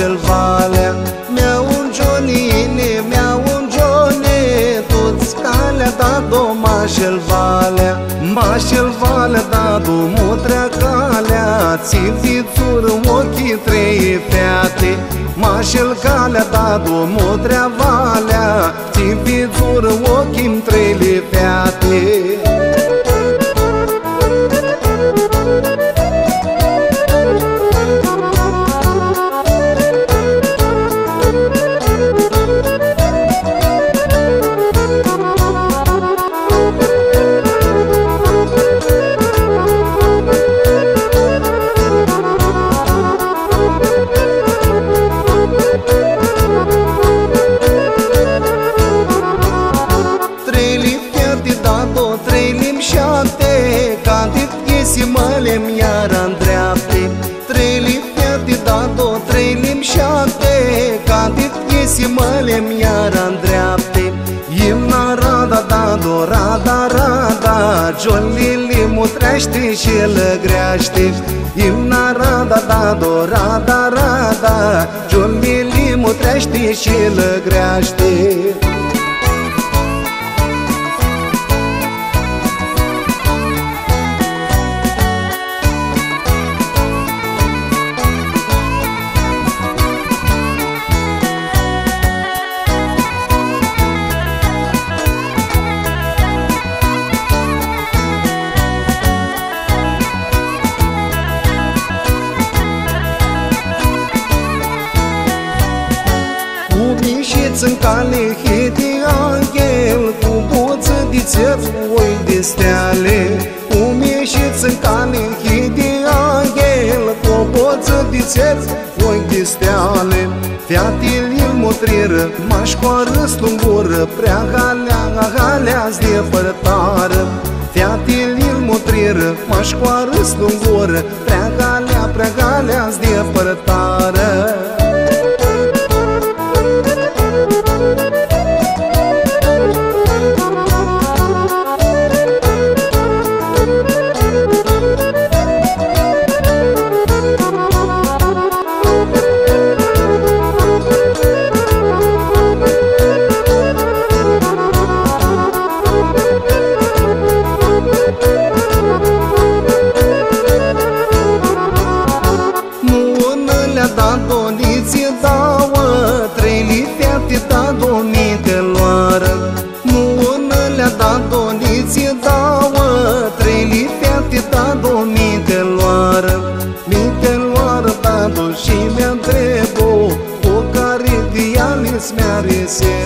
mașel valea. Mi-au un Johnine, mi-au un Johnne, toți calea da do mașel valea. Mașel valea da do mutrea calea, țin fițură ochii trei feate. Mașel calea da do mutrea valea, țin fițură ochii-mi trei feate. Mălem iara îndreapte, trei lipiate da-do, trei limbi șapte, Cadit iesi mălem iara îndreapte. Imna rada da-do, rada, rada, Jolili mutrește și lăgreaște. Imna rada da-do, rada, rada, Jolili mutrește și lăgreaște. În cale hete anghel, cu boță de țeț, oi de steale. Cum ieșiți în cale hete anghel, cu boță de țeț, oi de steale. Featele-l motriră, mașcoară slungură, prea galea-ți de părtară. Featele-l motriră, mașcoară slungură, prea galea-ți de părtară. Și mi-a întrebat o care de ea mi-a